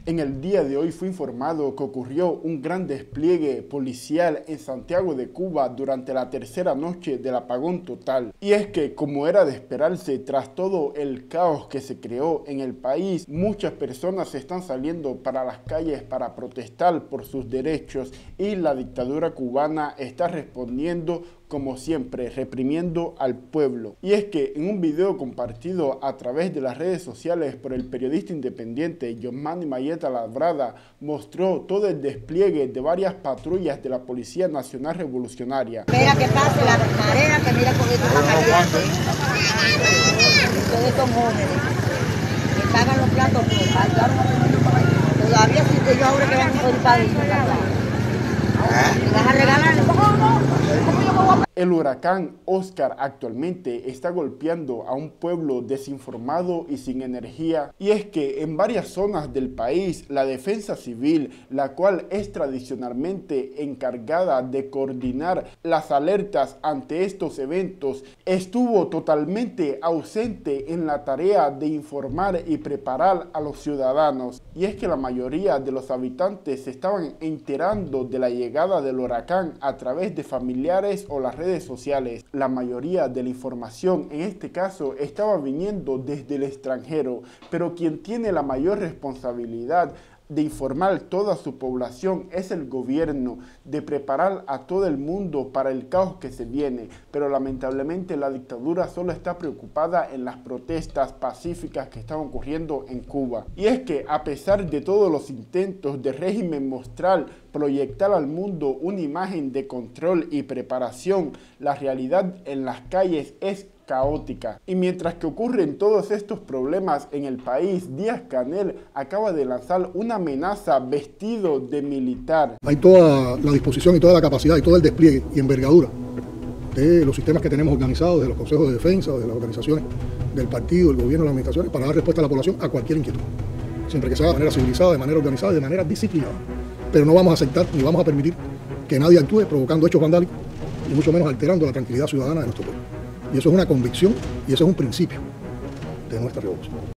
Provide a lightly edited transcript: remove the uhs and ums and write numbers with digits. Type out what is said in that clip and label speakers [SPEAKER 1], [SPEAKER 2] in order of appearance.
[SPEAKER 1] En el día de hoy fue informado que ocurrió un gran despliegue policial en Santiago de Cuba durante la tercera noche del apagón total. Y es que, como era de esperarse, tras todo el caos que se creó en el país, muchas personas están saliendo para las calles para protestar por sus derechos y la dictadura cubana está respondiendo como siempre, reprimiendo al pueblo. Y es que en un video compartido a través de las redes sociales por el periodista independiente Yosmani Mayeta Labrada, mostró todo el despliegue de varias patrullas de la Policía Nacional Revolucionaria.
[SPEAKER 2] Mira que pase la marea, que mira con esto está caliente. Ustedes son jóvenes, que pagan los platos, todavía si ellos ahora que van a poder pagar, ¿vas a regalar?
[SPEAKER 1] El huracán Oscar actualmente está golpeando a un pueblo desinformado y sin energía, y es que en varias zonas del país la defensa civil, la cual es tradicionalmente encargada de coordinar las alertas ante estos eventos, estuvo totalmente ausente en la tarea de informar y preparar a los ciudadanos. Y es que la mayoría de los habitantes se estaban enterando de la llegada del huracán a través de familiares o las redes sociales. La mayoría de la información en este caso estaba viniendo desde el extranjero, pero quien tiene la mayor responsabilidad de informar toda su población es el gobierno, de preparar a todo el mundo para el caos que se viene. Pero lamentablemente la dictadura solo está preocupada en las protestas pacíficas que están ocurriendo en Cuba. Y es que a pesar de todos los intentos del régimen mostrar, proyectar al mundo una imagen de control y preparación, la realidad en las calles es caótica. Y mientras que ocurren todos estos problemas en el país, Díaz-Canel acaba de lanzar una amenaza vestido de militar.
[SPEAKER 3] Hay toda la disposición y toda la capacidad y todo el despliegue y envergadura de los sistemas que tenemos organizados, de los consejos de defensa, de las organizaciones del partido, del gobierno, de las administraciones, para dar respuesta a la población a cualquier inquietud. Siempre que sea de manera civilizada, de manera organizada y de manera disciplinada. Pero no vamos a aceptar ni vamos a permitir que nadie actúe provocando hechos vandálicos y mucho menos alterando la tranquilidad ciudadana de nuestro pueblo. Y eso es una convicción y eso es un principio de nuestra revolución.